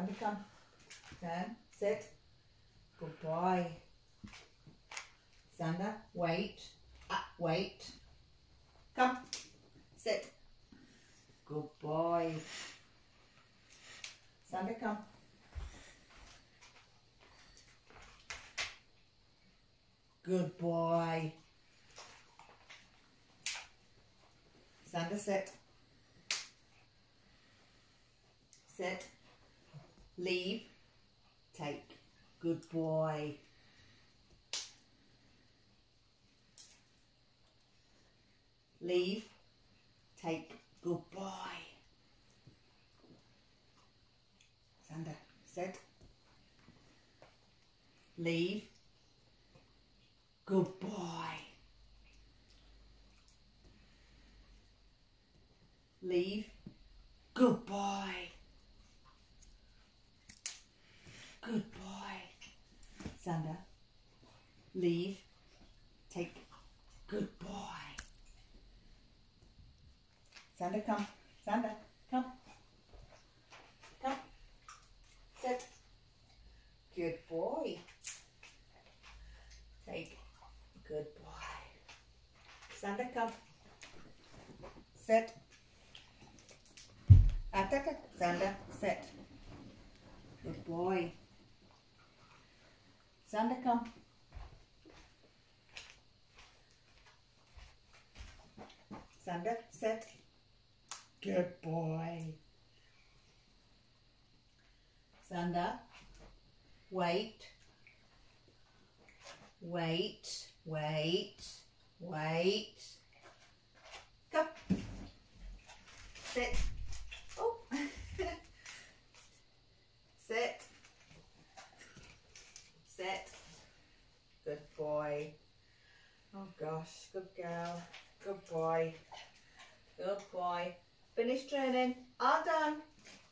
Sander, come. Turn, sit. Good boy. Sander, wait. Wait. Come. Sit. Good boy. Sander, come. Good boy. Sander, sit. Sit. Leave. Take. Good boy. Leave. Take. Good boy. Sander, sit. Leave. Good boy. Leave. Good boy. Good boy. Sander, leave. Take. Good boy. Sander, come. Sander, come. Come. Sit. Good boy. Take. Good boy. Sander, come. Sit. Sander, sit. Good boy. Sander, come. Sander, sit. Good boy. Sander, wait. Wait, wait, wait. Come. Sit. Oh. Sit. Sit. Good boy. Oh gosh, good girl. Good boy. Good boy. Finish training. All done.